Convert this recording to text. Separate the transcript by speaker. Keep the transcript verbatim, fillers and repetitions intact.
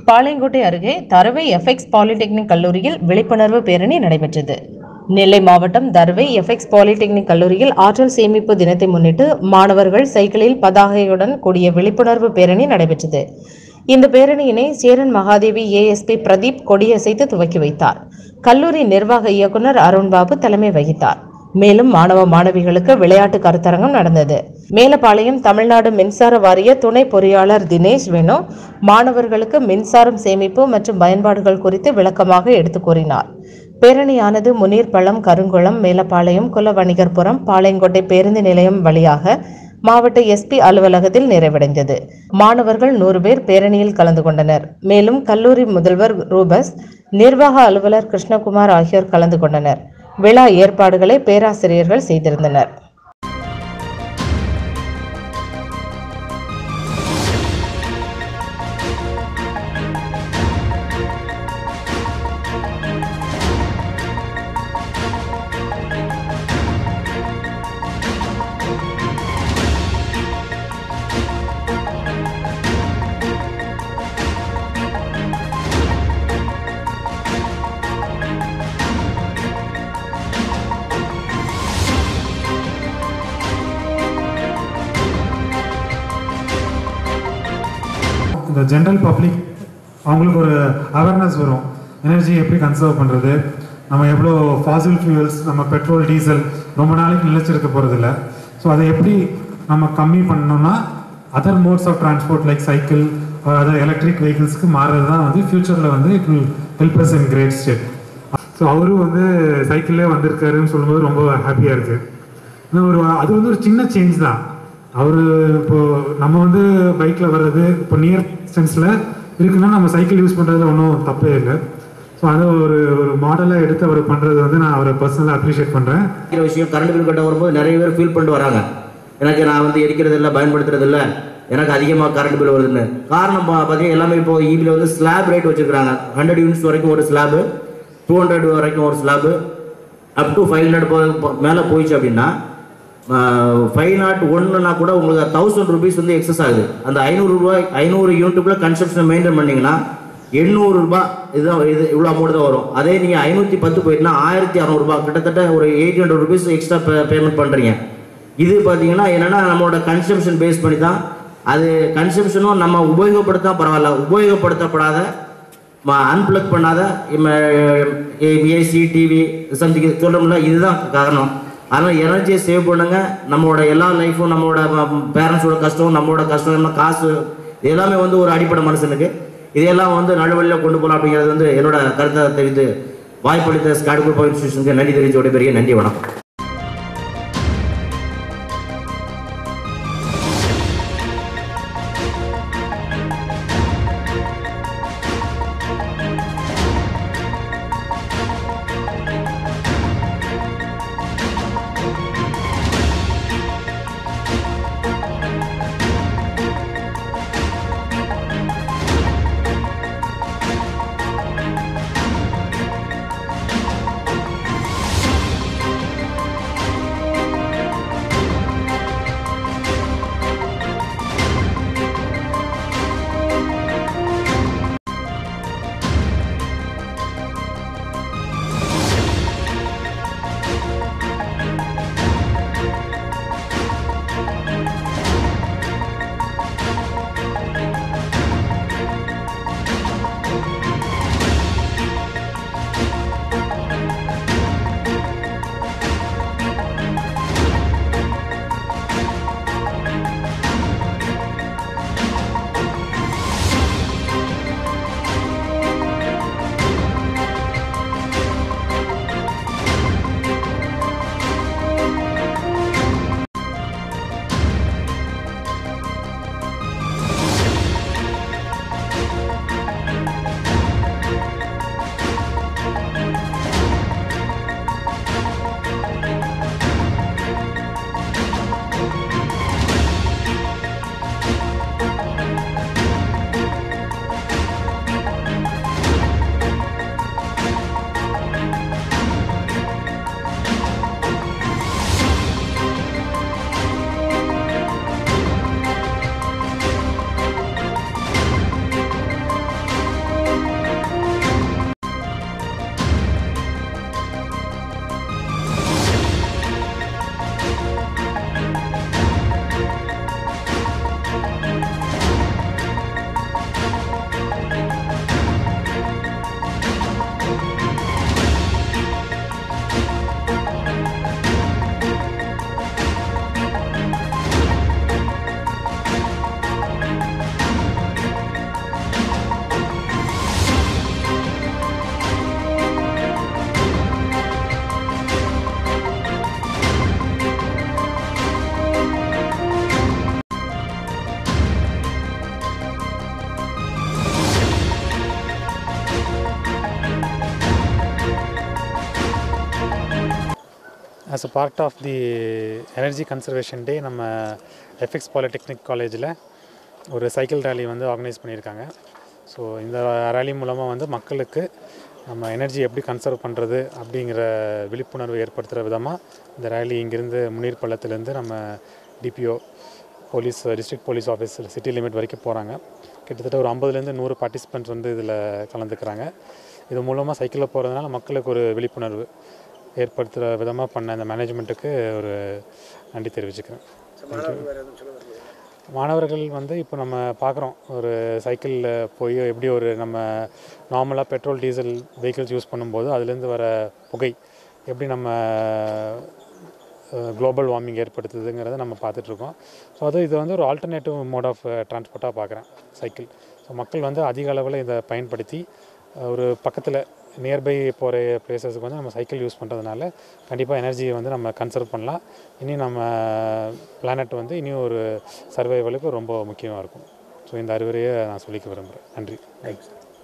Speaker 1: பாளையங்கோட்டை அருகே Tharuvai FX polytechnic கல்லூரியில் விழிப்புணர்வு பேரணி நடைபெற்றது. நெல்லை மாவட்டம் தருவை எஃப்எக்ஸ் பாலிடெக்னிக் கல்லூரியில் ஆற்றல் சேமிப்பு தினத்தை முன்னிட்டு மாணவர்கள் சைக்கிளில் பதாகையுடன் கூடிய விழிப்புணர்வு பேரணி நடைபெற்றது. இந்த பேரணியினை சேரன் மகாதேவி ஏஎஸ்பி பிரதீப் கொடியசைத்து துவக்கி வைத்தார். கல்லூரி நிர்வாக இயக்குநர் அருண்பாபு தலைமை வகித்தார். மேலும் மாணவ மாணவிகளுக்கு விளையாட்டு கருத்தரங்கம் நடந்தது. மேலப்பாளையம் தமிழ்நாடு மின்சார வாரிய துணை பொறியாளர் தினேஷ் வேணு மாணவர்களுக்கு மின்சாரம் சேமிப்பு மற்றும் பயன்பாடுகள் குறித்து விளக்கமாக எடுத்துக் கூறினார். பேரணியானது முனீர்பள்ளம், கருங்குளம், மேலப்பாளையம், குலவணிகர்புரம், பாளையங்கோட்டை பேருந்து நிலையம் வழியாக மாவட்ட எஸ்பி அலுவலகத்தில் நிறைவடைந்தது. மாணவர்கள் நூறு பேர் பேரணியில் கலந்து கொண்டனர். மேலும் கல்லூரி முதல்வர் ரூபஸ், நிர்வாக அலுவலர் கிருஷ்ணகுமார் ஆகியோர் கலந்து கொண்டனர். விழா ஏற்பாடுகளை பேராசிரியர்கள் செய்திருந்தனர்.
Speaker 2: இந்த ஜென்ரல் பப்ளிக் அவங்களுக்கு ஒரு அவேர்னஸ் வரும். எனர்ஜி எப்படி கன்சர்வ் பண்ணுறது, நம்ம எவ்வளோ ஃபாசில் ஃபியூல்ஸ், நம்ம பெட்ரோல் டீசல் ரொம்ப நாளைக்கு நிலைச்சிருக்க போகிறதில்ல. ஸோ அதை எப்படி நம்ம கம்மி பண்ணோம்னா other modes of transport like cycle other electric வெஹிக்கிள்ஸ்க்கு மாறுறது தான் வந்து ஃபியூச்சரில் வந்து it will help us in great step. So அவரும் வந்து சைக்கிள்லே வந்திருக்காருன்னு சொல்லும்போது ரொம்ப ஹாப்பியாக இருக்குது. இன்னும் ஒரு அது வந்து ஒரு சின்ன சேஞ்ச் தான். அவர் இப்போது நம்ம வந்து பைக்கில் வர்றது இப்போ நியர் டிஸ்டன்ஸில் இருக்குன்னா நம்ம சைக்கிள் யூஸ் பண்ணுறதுல ஒன்றும் தப்பே இல்லை. ஸோ அதை ஒரு ஒரு மாடலாக எடுத்து அவர் பண்ணுறது வந்து நான் அவரை பர்சனலாக அப்ரிஷியேட் பண்ணுறேன்.
Speaker 3: விஷயம் கரண்ட் பில் கட்ட வரும்போது நிறைய பேர் ஃபீல் பண்ணிட்டு வராங்க, எனக்கு நான் வந்து எரிக்கிறது இல்லை, பயன்படுத்துறது இல்லை, எனக்கு அதிகமாக கரண்ட் பில் வருதுன்னு. காரணம் பார்த்தீங்கன்னா எல்லாமே இப்போ ஈபியில் வந்து ஸ்லாப் ரேட் வச்சுருக்காங்க. ஹண்ட்ரட் யூனிட்ஸ் வரைக்கும் ஒரு ஸ்லாபு, டூ ஹண்ட்ரட் வரைக்கும் ஒரு slab, up to five hundred போ மேலே போயிடுச்சு அப்படின்னா ஃபைவ் நாட் ஒன்றுனா கூட உங்களுக்கு தௌசண்ட் ருபீஸ் வந்து எக்ஸஸ் ஆகுது. அந்த ஐநூறுரூவா ஐநூறு யூனிட்டுக்குள்ளே கன்சப்ஷனை மெயின்டைன் பண்ணிங்கன்னா எண்ணூறுரூபா இதுதான் இது இவ்வளோ அமௌண்ட் தான் வரும். அதே நீங்கள் ஐநூற்றி பத்து போயிட்டுனா ஆயிரத்தி அறநூறுபா, கிட்டத்தட்ட ஒரு eight hundred rupees extra pay payment பண்ணுறீங்க. இது பார்த்தீங்கன்னா என்னென்னா நம்மளோட கன்சப்ஷன் பேஸ் பண்ணி தான். அது கன்சப்ஷனும் நம்ம உபயோகப்படுத்தா பரவாயில்ல, உபயோகப்படுத்தப்படாத அன்பிளக் பண்ணாத ஏசி டிவி சம்திங் சொல்கிறோம்ல, இதுதான் காரணம். அதனால் எனர்ஜியை சேவ் பண்ணுங்க. நம்மளோட எல்லா லைஃப்பும், நம்மளோட பேரண்ட்ஸோட கஷ்டம், நம்மளோட கஷ்டம், காசு, இது எல்லாமே வந்து ஒரு அடிப்படை மனுஷனுக்கு. இதையெல்லாம் வந்து நடுவழியில் கொண்டு போகலாம் அப்படிங்கிறது வந்து என்னோட கருத்தை தெரிவித்து வாய்ப்பளித்த ஸ்காட் குரூப் ஆஃப் இன்ஸ்டிடியூஷனுக்கு நன்றி தெரிவித்து விடைபெறுகிறேன். நன்றி, வணக்கம்.
Speaker 4: As a part of the energy conservation day நம்ம எஃப்எக்ஸ் பாலிடெக்னிக் காலேஜில் ஒரு சைக்கிள் ரேலி வந்து ஆர்கனைஸ் பண்ணியிருக்காங்க. ஸோ இந்த ரேலி மூலமாக வந்து மக்களுக்கு நம்ம எனர்ஜி எப்படி கன்சர்வ் பண்ணுறது அப்படிங்கிற விழிப்புணர்வு ஏற்படுத்துகிற விதமாக இந்த ரேலி இங்கேருந்து முனீர் பள்ளத்துலேருந்து நம்ம DPO police district police office city limit வரைக்கும் போகிறாங்க. கிட்டத்தட்ட ஒரு ஐம்பதுலேருந்து நூறு பார்ட்டிசிபெண்ட்ஸ் வந்து இதில் கலந்துக்கிறாங்க. இது மூலமாக சைக்கிளில் போகிறதுனால மக்களுக்கு ஒரு விழிப்புணர்வு ஏற்படுத்துகிற விதமாக பண்ண இந்த மேனேஜ்மெண்ட்டுக்கு ஒரு நன்றி தெரிவிச்சுக்கிறேன். மாணவர்கள் வந்து இப்போ நம்ம பார்க்குறோம், ஒரு சைக்கிளில் போய் எப்படி ஒரு நம்ம நார்மலாக பெட்ரோல் டீசல் வெஹிக்கிள்ஸ் யூஸ் பண்ணும்போது அதுலேருந்து வர புகை எப்படி நம்ம குளோபல் வார்மிங் ஏற்படுத்துதுங்கிறத நம்ம பார்த்துட்ருக்கோம். ஸோ அது இது வந்து ஒரு ஆல்டர்னேட்டிவ் மோட் ஆஃப் டிரான்ஸ்போர்ட்டாக பார்க்குறேன் சைக்கிள். ஸோ மக்கள் வந்து அதிக அளவில் இதை பயன்படுத்தி ஒரு பக்கத்தில் நியர்பை போகிற பிளேசஸுக்கு வந்து நம்ம சைக்கிள் யூஸ் பண்ணுறதுனால கண்டிப்பாக எனர்ஜியை வந்து நம்ம கன்சர்வ் பண்ணலாம். இனி நம்ம பிளானட் வந்து இனியும் ஒரு சர்வைவலுக்கு ரொம்ப முக்கியமாக இருக்கும். ஸோ இந்த அறிவுரையை நான் சொல்லிக்க விரும்புகிறேன். நன்றி.